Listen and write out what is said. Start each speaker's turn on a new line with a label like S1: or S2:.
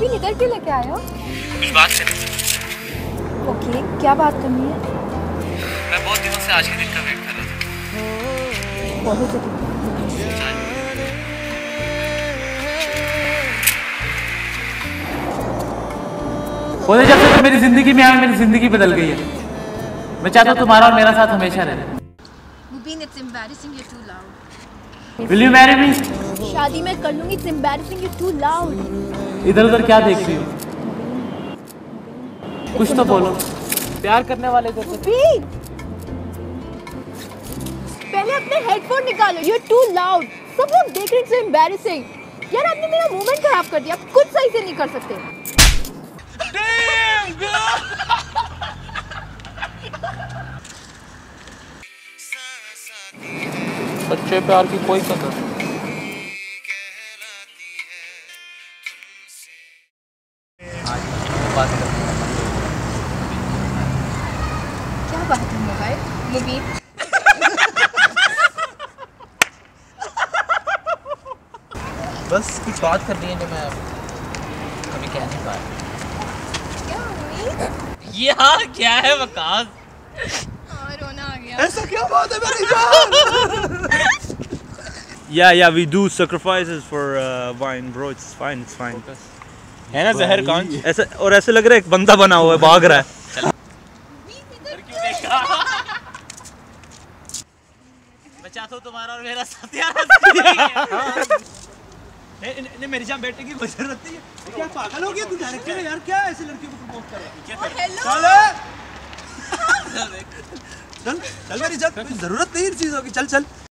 S1: मुबीन इधर क्यों लेके आए हो?
S2: कुछ बात करनी।
S1: ओके, क्या बात करनी है?
S2: मैं बहुत दिनों से आज के दिन का वेट कर रहा था।
S1: बहुत जल्दी।
S3: बोले जब से तुम मेरी जिंदगी में आए मेरी जिंदगी बदल गई है। मैं चाहता हूँ तुम्हारा और मेरा साथ हमेशा रहे।
S1: मुबीन, it's embarrassing, you're too loud.
S3: Will you marry me?
S1: शादी मैं कर लूंगी, it's embarrassing, you're too loud.
S3: इधर उधर क्या देख रही हो? कुछ तो बोलो। प्यार करने वाले इधर से।
S1: मुबीन, पहले अपने हेडफोन निकालो, you're too loud. सब लोग देख रहे हैं, it's embarrassing. यार आपने मेरा मूवमेंट खराब कर दिया, आप कुछ सही से नहीं कर सकते।
S3: सच्चे प्यार की कोई कदर।
S1: क्या बात है मोबाइल मुबीन?
S2: बस कुछ बात करनी है जो मैं अभी कह नहीं पा रहा।
S1: क्या हुई?
S2: यार क्या है वकास?
S1: रोना आ गया।
S2: ऐसा क्या बात है मेरी जान?
S4: Yeah, we do sacrifices for wine, bro. It's fine.
S2: है ना जहर कौन?
S4: ऐसा और ऐसे लग रहा है एक बंदा बना हुआ है भाग रहा है।
S2: मैं चाहता हूँ तुम्हारा और मेरा साथ यार। नहीं मेरी जान बैठने की कोई जरूरत नहीं है। क्या पागल हो गया तू? डायरेक्टर है यार, क्या ऐसे लड़की को प्रपोज कर रहा है?
S1: हेलो
S2: चल मेरी जान, कोई जरूरत नहीं इन चीजों की। चल